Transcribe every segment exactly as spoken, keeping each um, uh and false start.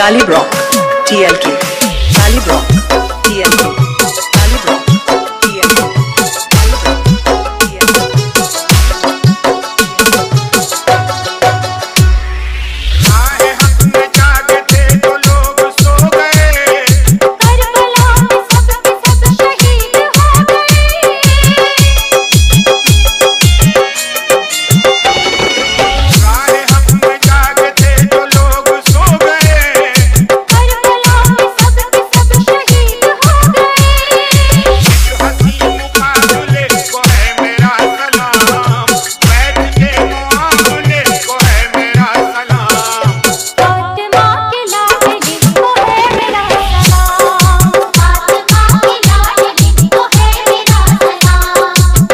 Tally Brock, T L K, Tally Brock, T L K, Tally Brock, T L K, Tally Brock, T L K. राहे हक में जागे थे तो लोग सो गए, करबला में सब के सब शहीद हो गए। राहे हक में जागे थे तो लोग सो गए, करबला में सब के सब शहीद हो गए। हंसी मुकाबले को है मेरा सलाम, बैठ के मुआवले को है मेरा सलाम। फातिमा के लाडली को है मेरा सलाम, फातिमा के लाडली को है मेरा सलाम।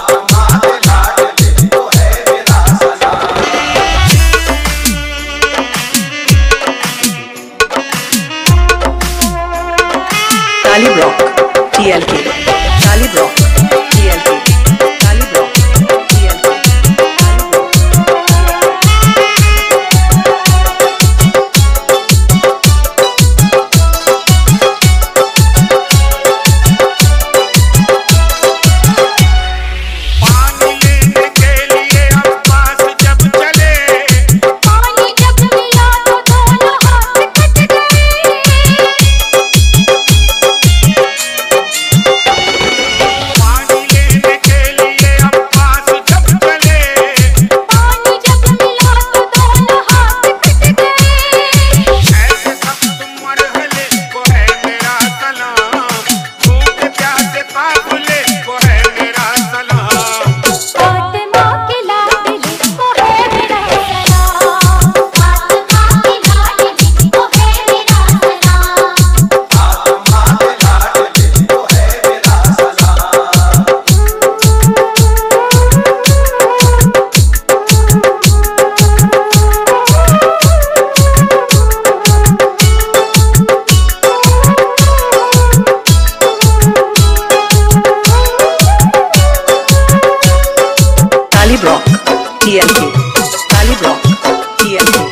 Tally Brock, T L K, Tally Brock, T L K, Tally Brock, T L K, Tally Brock. पानी लेने के लिए अब्बास जब चले, पानी जब मिला तो दोनों हाथ कट गए। पानी लेने के लिए अब्बास जब चले, पानी जब मिला तो दोनों हाथ कट गए। ऐसे सख्त मरहले को है मेरा सलाम, भूखे प्यासे काफिले को है मेरा सलाम। फातिमा के लाडली को है मेरा सलाम, फातिमा के लाडली को है मेरा सलाम। Tally Brock, T L K, Tally Brock, T L K.